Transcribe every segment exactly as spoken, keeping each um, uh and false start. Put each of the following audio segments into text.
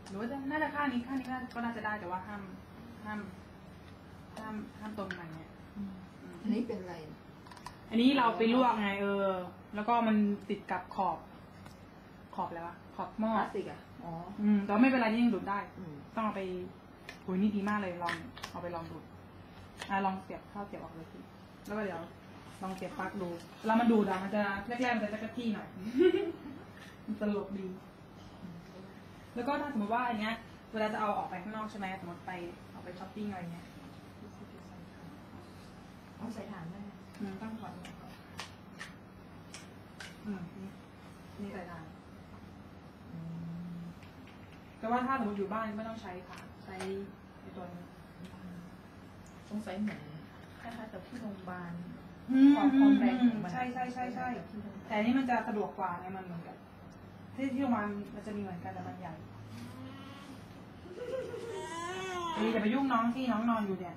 หรือว่าน่าจะข้างนี้ข้างนี้ก็น่าจะได้แต่ว่าห้ามห้ามห้ามห้ามตรงไหนเนี่ยอันนี้เป็นอะไรอันนี้เราไปลวกไงเออแล้วก็มันติดกับขอบขอบแล้วอะขอบหม้อพลาสติกอะอ๋ออืมแต่ไม่เป็นไรนี่ยังดูดได้ต้องเอาไปโอ้ยนี่ดีมากเลยลองเอาไปลองดูอ่ะลองเสียบเข้าเสียบออกเลยทีแล้วก็เดี๋ยวลองเสียบปลั๊กดูแล้วมันดูดอะมันจะแรกๆมันจะจะกระที่หน่อยมันตลกดีแล้วก็ถ้าสมมติว่าอันเนี้ยเวลาจะเอาออกไปข้างนอกใช่ไหมสมมติไปเอาไปช้อปปิ้งอะไรเงี้ยเอาใส่ถ่านได้อืมต้องถอดก่อนอืมนี่นี่ใส่ถ่านแต่ว่าถ้าสมมติอยู่บ้านไม่ต้องใช้ถ่านใช้ไอตัวนี้สงสัยเหมือนคล้ายๆกับที่โรงพยาบาลความความแรงใช่ใช่ใช่ใช่แต่นี่มันจะสะดวกกว่าเนี่ยมันเหมือนกันที่ที่โรงพยาบาลมันจะมีเหมือนกันแต่มันใหญ่นี่จะไปยุ่งน้องที่น้องนอนอยู่เนี่ย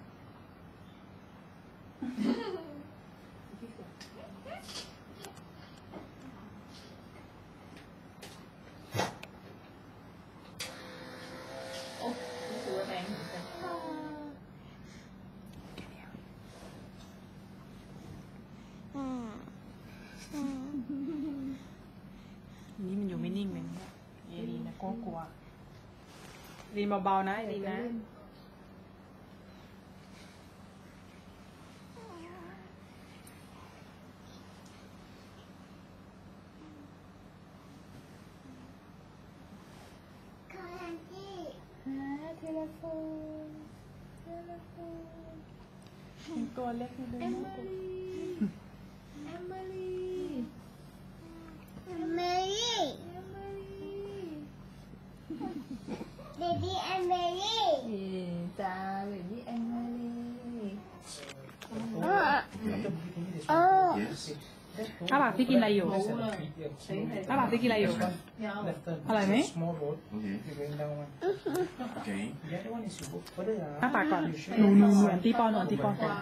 โอ้รู้สึกว่าแรงเหมือนกันนี่มันอยู่ไม่นิ่งเลยเนี่ยเอลีนะกลัวกลัวลีนเบาๆนะลีนนะเทเลโฟนเทเลโฟนตัวเล็กนิดนึงนะแอมเบอรี่แอมเบอรี่เบบี้แอมเบอรี่จ้าเบบี้แอมเบอรี่ถ้าปากที่กินอะไรอยู่ถ้าปากที่กินอะไรอยู่อร่อยไหมถ้าปากก่อนหนูหนูหนูตีปอนหนูตีปอนก่อน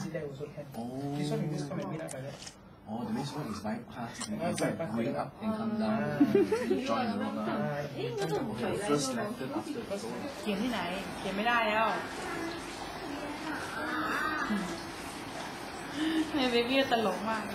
Oh, the next one is bypass. It's like going up and come down. Join the roller. First left after the goal. เขียนที่ไหนเขียนไม่ได้แล้วเบบี้ตลกมาก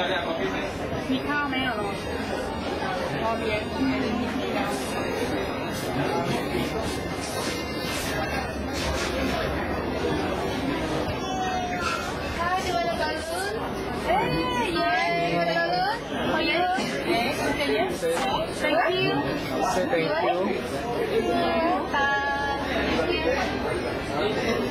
มีข้าวไหมอ่ะรอรอเบียร์มีแล้ว Hi, do you want a balloon? Hey, yeah, you want a balloon? For you? Yes, okay, yes. Thank you. Say thank you. Yeah, bye. Thank you.